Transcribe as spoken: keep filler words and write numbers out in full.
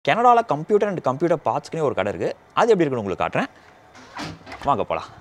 கனடாவில் computer and computer பார்ட்ஸ்க்குனே ஒரு கடை இருக்குது. அது எப்படி இருக்குன்னு உங்களுக்கு காட்டுறேன். வாங்க போகலாம்.